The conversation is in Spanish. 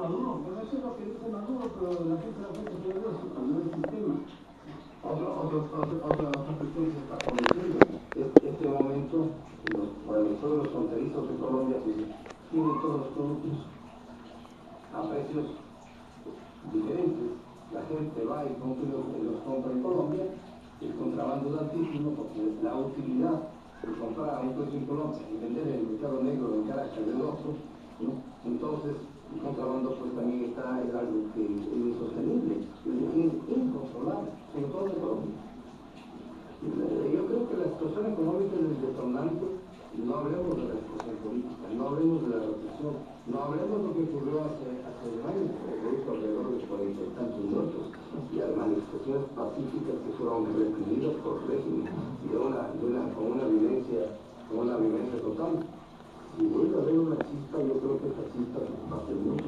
Maduro. Bueno, eso es lo que dice Maduro, pero la gente la cuenta sobre eso, no es el tema. Otra cuestión se está conociendo. Este momento, todos los fronterizos de Colombia tienen todos los productos a precios diferentes. La gente va y los compra en Colombia, el contrabando es altísimo porque la utilidad de comprar a un precio en Colombia y vender en el mercado negro en Caracas del otro, ¿no? Entonces el contrabando pues también es algo que es insostenible, es incontrolable, sobre todo en Colombia. Yo creo que la situación económica es detonante. No hablemos de la situación política, no hablemos de la represión, no hablemos de lo que ocurrió hace años, que hizo alrededor de 40 y tantos muertos, y las manifestaciones pacíficas que fueron reprimidas por el régimen, y con una violencia total. Si vuelve a haber una chispa, yo creo que esa chispa va a ser mucho